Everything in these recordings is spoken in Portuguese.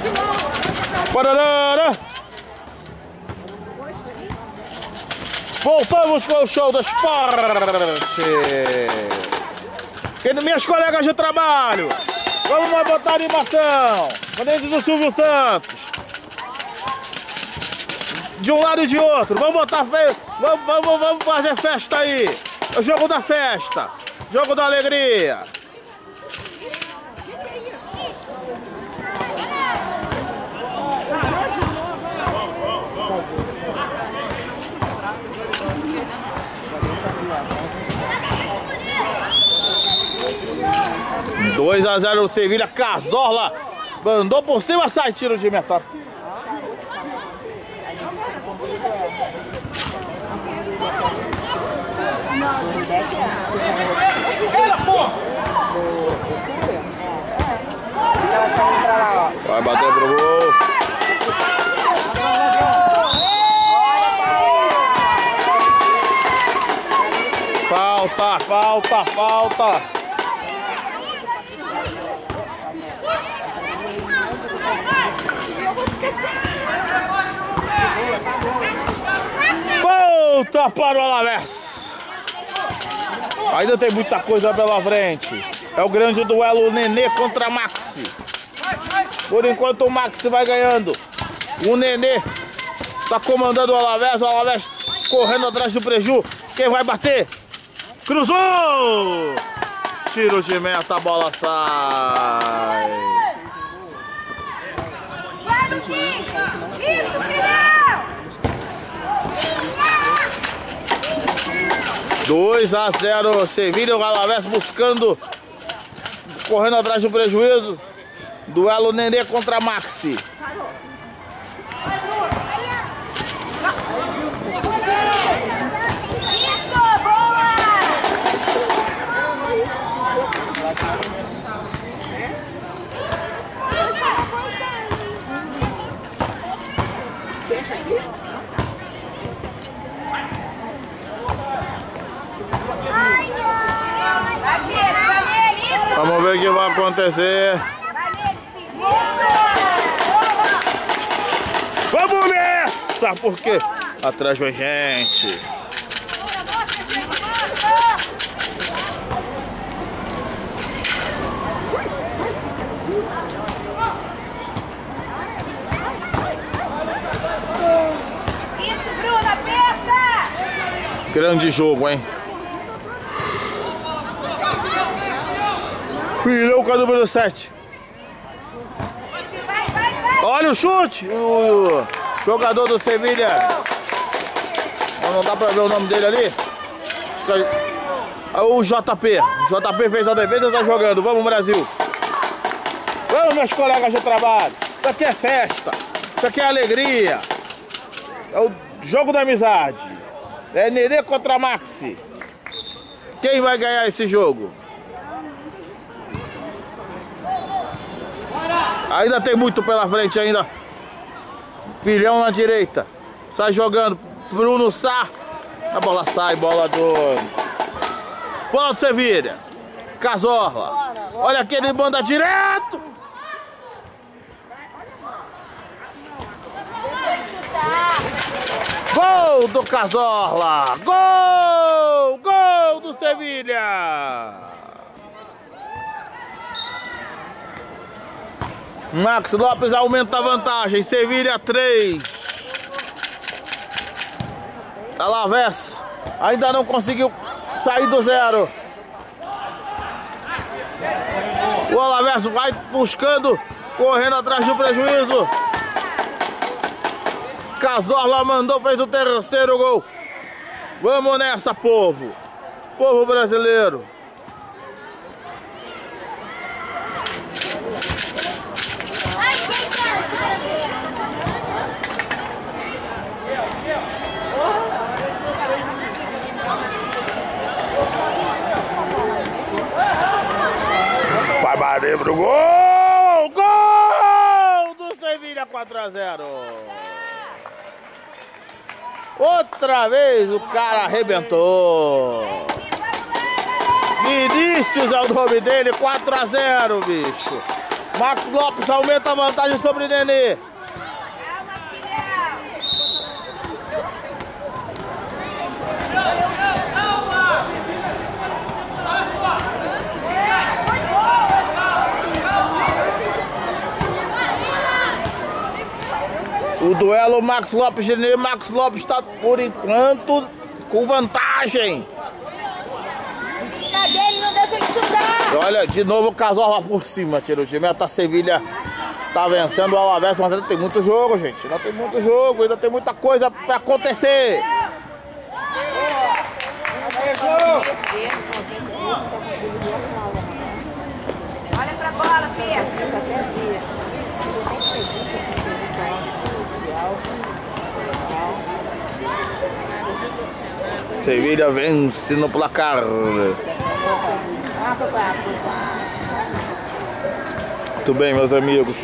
Pararara. Voltamos com o show do esporte. Minhas colegas de trabalho, vamos mais botar animação. Dentro do Silvio Santos. De um lado e de outro. Vamos botar. Vamos fazer festa aí. É o jogo da festa. Jogo da alegria. Dois a 0 o Sevilha. Cazorla mandou por cima, sai tiro de meta. Vai bater pro gol. Falta. Volta para o Alavés. Ainda tem muita coisa pela frente. É o grande duelo Nenê contra Maxi. Por enquanto o Maxi vai ganhando. O Nenê está comandando o Alavés correndo atrás do preju. Quem vai bater? Cruzou! Tiro de meta, a bola sai. Vai, Luquinho! Isso, filhão! 2 a 0, Sevilha, o Alavés buscando, correndo atrás do prejuízo. Duelo Nenê contra Maxi. Vamos ver o que vai acontecer. Vamos nessa, porque atrás vem gente. Isso, Bruno, aperta! Grande jogo, hein? Pilhão com a número 7. Olha o chute! O jogador do Sevilha. Não dá pra ver o nome dele ali. Acho que é o JP. O JP fez a defesa e está jogando. Vamos, Brasil. Vamos, meus colegas de trabalho. Isso aqui é festa. Isso aqui é alegria. É o jogo da amizade. É Nenê contra Maxi. Quem vai ganhar esse jogo? Ainda tem muito pela frente ainda. Pilhão na direita. Sai jogando. Bruno Sá. A bola sai. Bola do Sevilha. Cazorla. Olha aqui, ele manda direto. Gol do Cazorla. Gol. Gol do Sevilha. Max Lopes aumenta a vantagem. Sevilha 3. Alavés ainda não conseguiu sair do 0. O Alavés vai buscando, correndo atrás do prejuízo. Cazorla mandou, fez o terceiro gol. Vamos nessa, povo. Povo brasileiro. Vai bater pro gol! Gol do Sevilha, 4 a 0. Outra vez o cara arrebentou. Vinícius é o nome dele, 4 a 0, bicho. Max Lopes aumenta a vantagem sobre Nenê. O duelo Max Lopes e Nenê. Max Lopes está por enquanto com vantagem. Ele não deixa ele chutar. Olha, de novo o Casal lá por cima. Tiro de meta, Sevilha tá vencendo o Alavés, mas ainda tem muito jogo, gente. Ainda tem muito jogo, ainda tem muita coisa pra acontecer. Olha pra bola, Pedro. Sevilha vence no placar. Muito bem, meus amigos.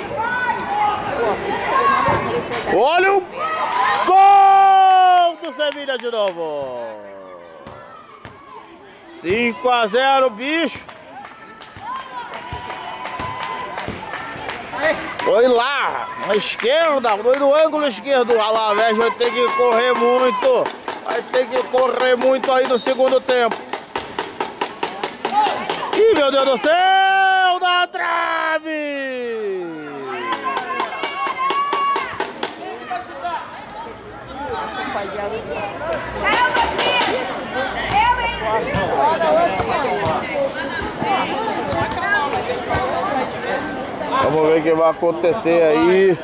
Olha o gol do Sevilha de novo. 5-0, bicho. Foi lá, na esquerda, no ângulo esquerdo. O Alavés vai ter que correr muito. Vai ter que correr muito aí no segundo tempo. Ih, meu Deus do céu, da trave! Calma, Pedro. Eu, hein? Vamos ver o que vai acontecer aí.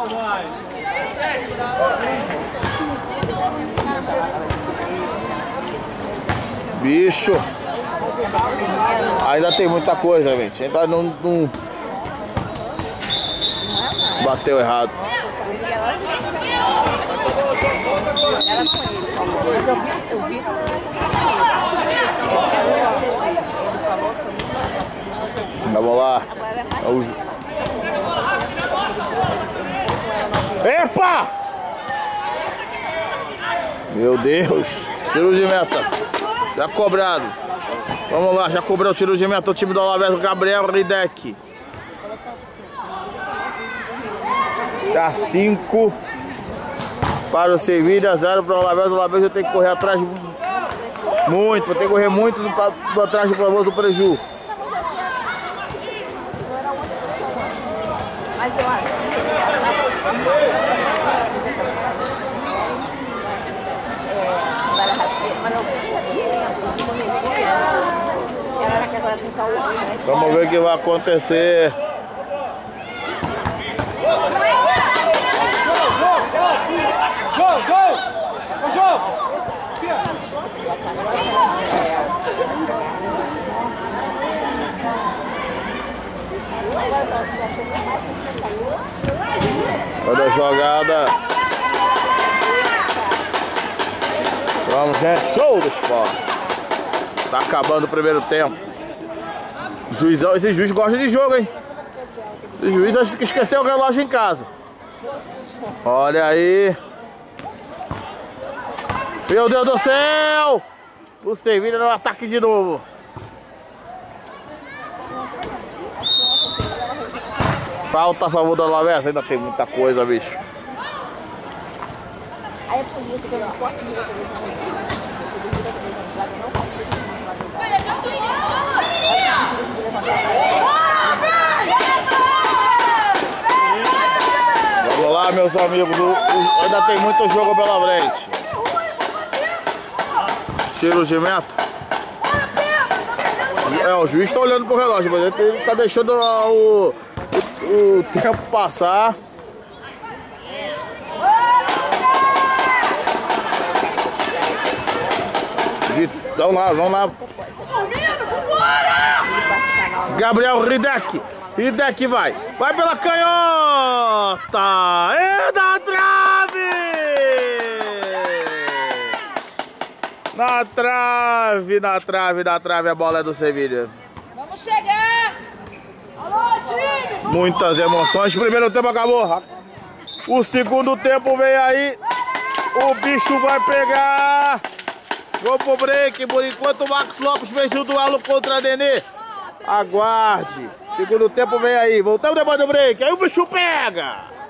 Bicho. Ainda tem muita coisa, gente. Ainda não bateu errado. Vamos lá. Epa! Meu Deus. Tiro de meta. Já cobrado. Vamos lá, já cobrou o tiro de meta o time do Alavés, Gabriel Ridek. Tá 5 para o Sevilha, 0 para o Alavés. O Alavés vai ter que correr atrás muito, vai ter que correr muito do atrás do famoso preju. Vamos ver o que vai acontecer. Olha a jogada. Vamos, gente. Show do esporte. Tá acabando o primeiro tempo. Juizão, esse juiz gosta de jogo, hein? Esse juiz acho que esqueceu o relógio em casa. Olha aí. Meu Deus do céu! O Sevilha no ataque de novo. Falta a favor do Alavés. Ainda tem muita coisa, bicho. Aí é por isso que eu não posso Vamos lá, meus amigos. Ainda tem muito jogo pela frente. Tiro de meta. O juiz tá olhando pro relógio, mas ele tá deixando o tempo passar. Vamos lá, vamos lá. Gabriel Ridek. Ridek vai. Vai pela canhota. E da trave. Na trave, na trave, na trave. A bola é do Sevilha. Vamos chegar. Alô, time. Muitas emoções. O primeiro tempo acabou. O segundo tempo vem aí. O bicho vai pegar. Vou pro break. Por enquanto o Max Lopes fez o duelo contra a Nenê. Aguarde. Segundo tempo vem aí. Voltamos depois do break. Aí o bicho pega.